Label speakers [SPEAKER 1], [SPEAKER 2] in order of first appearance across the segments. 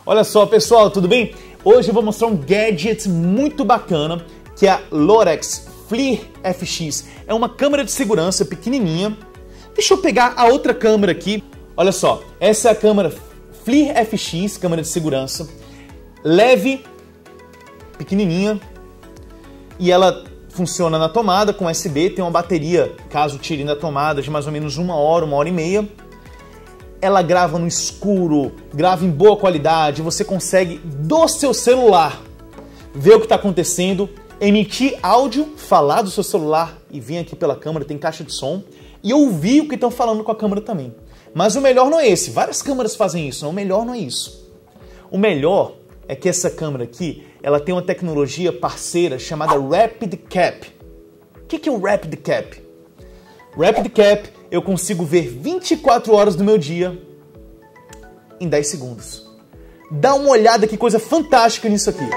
[SPEAKER 1] Olha só, pessoal, tudo bem? Hoje eu vou mostrar um gadget muito bacana, que é a Lorex FLIR FX. É uma câmera de segurança pequenininha. Deixa eu pegar a outra câmera aqui. Olha só, essa é a câmera FLIR FX, câmera de segurança. Leve, pequenininha, e ela funciona na tomada com USB, tem uma bateria, caso tire na tomada, de mais ou menos 1 hora e meia. Ela grava no escuro, grava em boa qualidade, você consegue do seu celular ver o que está acontecendo, emitir áudio, falar do seu celular e vir aqui pela câmera, tem caixa de som, e ouvir o que estão falando com a câmera também. Mas o melhor não é esse, várias câmeras fazem isso, não, o melhor não é isso. O melhor é que essa câmera aqui, ela tem uma tecnologia parceira chamada Rapid Cap. O que é o Rapid Cap? Rapid Cap, eu consigo ver 24 horas do meu dia em 10 segundos. Dá uma olhada que coisa fantástica nisso aqui.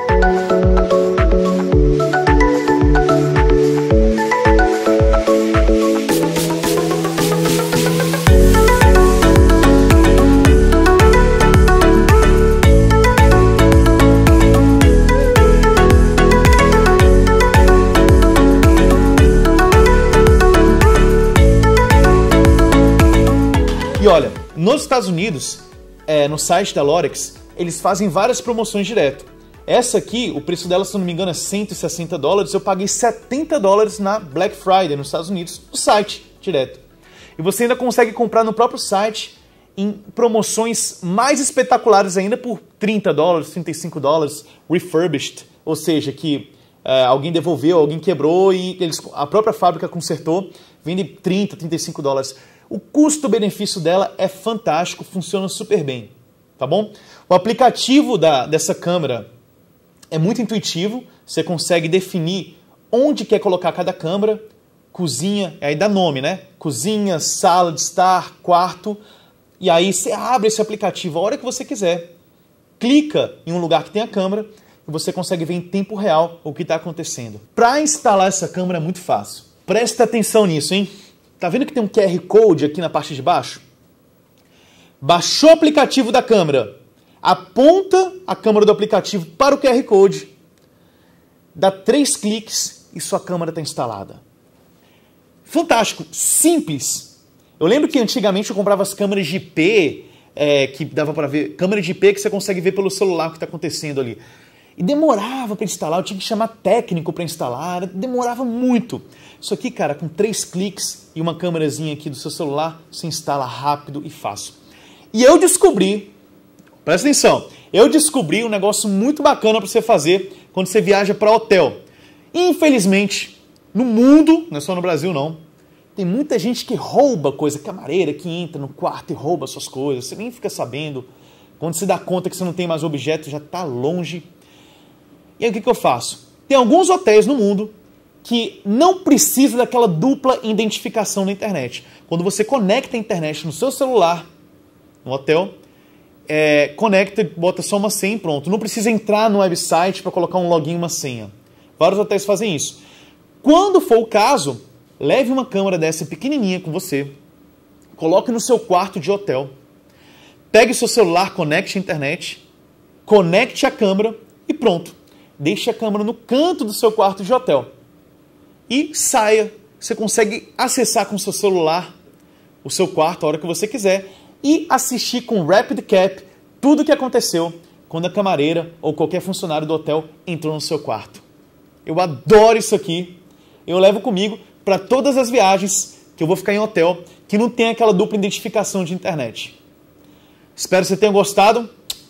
[SPEAKER 1] E olha, nos Estados Unidos, no site da Lorex, eles fazem várias promoções direto. Essa aqui, o preço dela, se não me engano, é $160. Eu paguei $70 na Black Friday nos Estados Unidos, no site direto. E você ainda consegue comprar no próprio site em promoções mais espetaculares ainda por $30, $35, refurbished, ou seja, que alguém devolveu, alguém quebrou e a própria fábrica consertou, vende $30, $35. O custo-benefício dela é fantástico, funciona super bem, tá bom? O aplicativo dessa câmera é muito intuitivo, você consegue definir onde quer colocar cada câmera, cozinha, aí dá nome, né? Cozinha, sala de estar, quarto, e aí você abre esse aplicativo a hora que você quiser, clica em um lugar que tem a câmera e você consegue ver em tempo real o que está acontecendo. Para instalar essa câmera é muito fácil, presta atenção nisso, hein? Tá vendo que tem um QR Code aqui na parte de baixo? Baixou o aplicativo da câmera, aponta a câmera do aplicativo para o QR Code, dá 3 cliques e sua câmera está instalada. Fantástico, simples. Eu lembro que antigamente eu comprava as câmeras de IP, que dava para ver, câmera de IP que você consegue ver pelo celular o que está acontecendo ali. E demorava para instalar, eu tinha que chamar técnico para instalar, demorava muito. Isso aqui, cara, com 3 cliques e uma câmerazinha aqui do seu celular, você instala rápido e fácil. E eu descobri, presta atenção, eu descobri um negócio muito bacana para você fazer quando você viaja para hotel. Infelizmente, no mundo, não é só no Brasil não, tem muita gente que rouba coisa, camareira que entra no quarto e rouba suas coisas, você nem fica sabendo. Quando você dá conta que você não tem mais objeto, já está longe. E aí o que eu faço? Tem alguns hotéis no mundo que não precisa daquela dupla identificação na internet. Quando você conecta a internet no seu celular, no hotel, conecta, bota só uma senha e pronto. Não precisa entrar no website para colocar um login e uma senha. Vários hotéis fazem isso. Quando for o caso, leve uma câmera dessa pequenininha com você, coloque no seu quarto de hotel, pegue o seu celular, conecte a internet, conecte a câmera e pronto. Deixe a câmera no canto do seu quarto de hotel. E saia. Você consegue acessar com o seu celular o seu quarto a hora que você quiser e assistir com Rapid Cap tudo o que aconteceu quando a camareira ou qualquer funcionário do hotel entrou no seu quarto. Eu adoro isso aqui. Eu levo comigo para todas as viagens que eu vou ficar em hotel que não tem aquela dupla identificação de internet. Espero que você tenha gostado.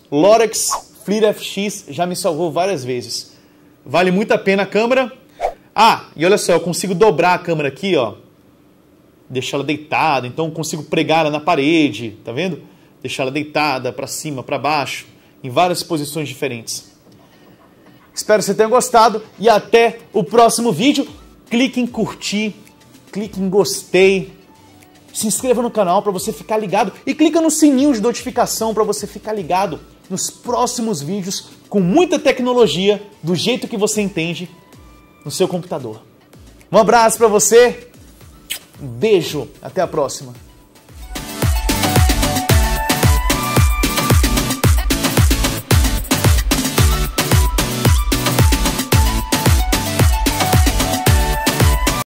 [SPEAKER 1] Lorex FLIR FX já me salvou várias vezes. Vale muito a pena a câmera. Ah, e olha só, eu consigo dobrar a câmera aqui, ó. Deixar ela deitada, então eu consigo pregar ela na parede, tá vendo? Deixar ela deitada, para cima, para baixo, em várias posições diferentes. Espero que você tenha gostado e até o próximo vídeo. Clique em curtir, clique em gostei, se inscreva no canal para você ficar ligado e clica no sininho de notificação para você ficar ligado nos próximos vídeos com muita tecnologia, do jeito que você entende, no seu computador. Um abraço para você, um beijo, até a próxima.